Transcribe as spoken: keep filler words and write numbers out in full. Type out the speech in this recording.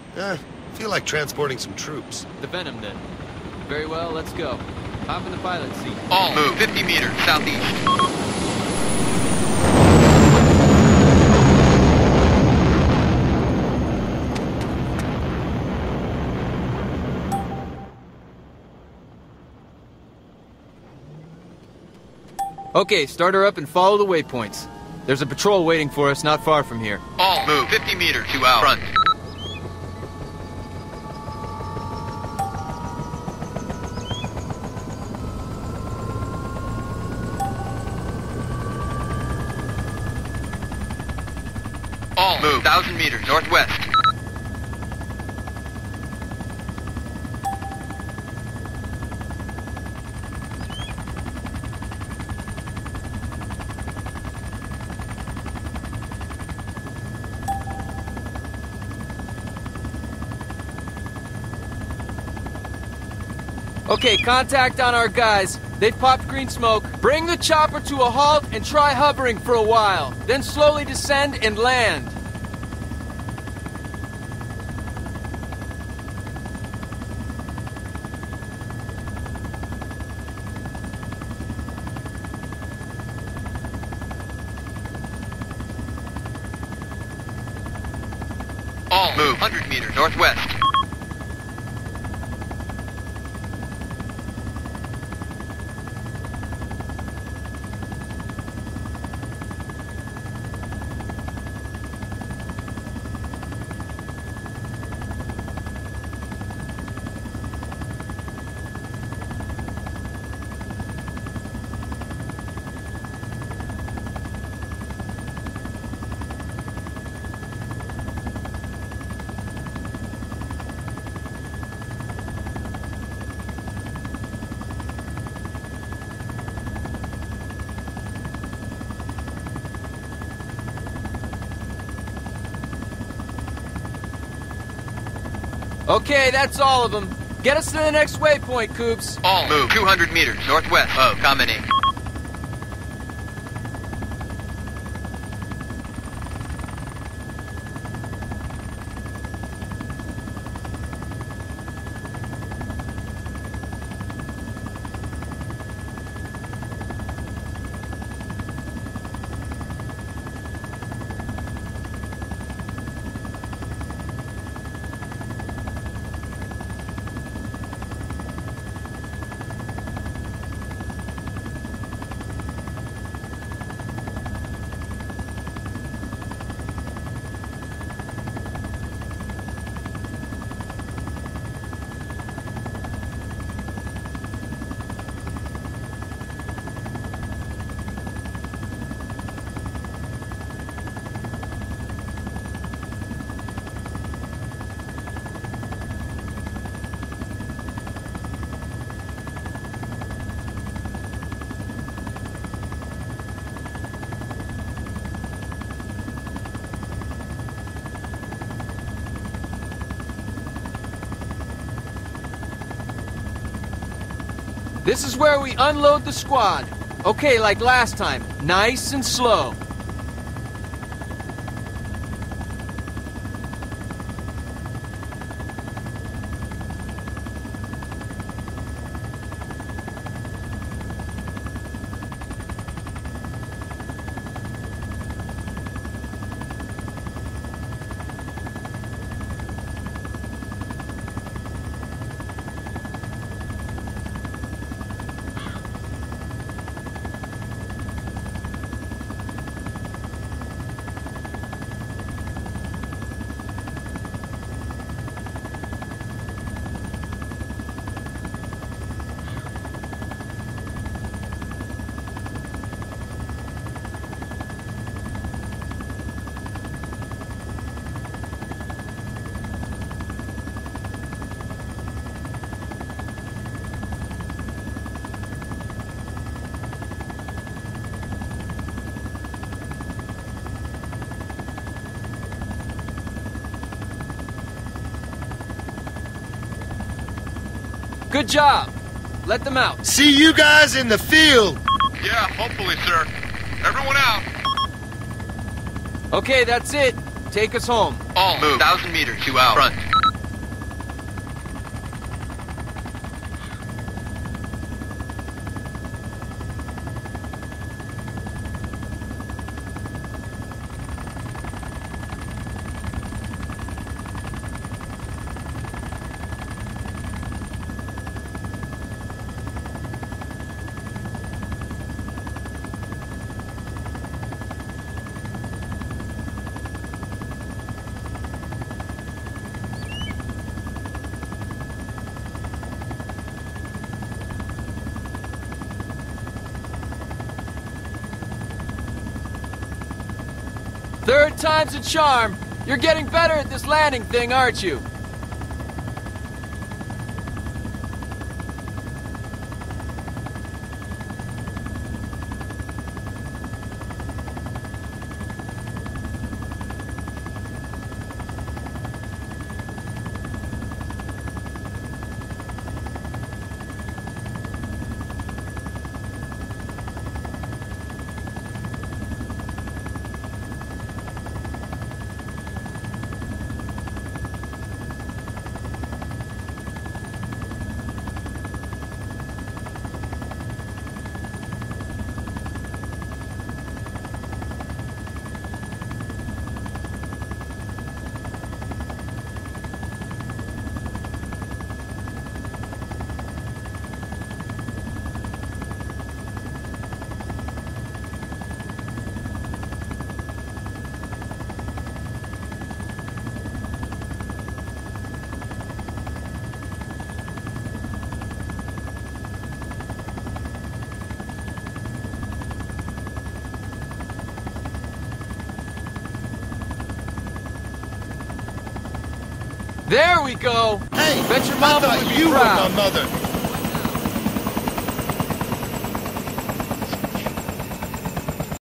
Eh, feel like transporting some troops. The Venom, then. Very well, let's go. Hop in the pilot seat. All move fifty meters southeast. Okay, start her up and follow the waypoints. There's a patrol waiting for us not far from here. All move fifty meters to our front. All move one thousand meters northwest. Okay, contact on our guys. They've popped green smoke. Bring the chopper to a halt and try hovering for a while. Then slowly descend and land. All move one hundred meters northwest. Okay, that's all of them. Get us to the next waypoint, Coops. All move two hundred meters northwest of Kamini. This is where we unload the squad. Okay, like last time. Nice and slow. Good job. Let them out. See you guys in the field! Yeah, hopefully, sir. Everyone out. Okay, that's it. Take us home. All move one thousand meters to our front. Third time's a charm. You're getting better at this landing thing, aren't you? There we go! Hey, Bet your I mama thought would be you proud. were my mother.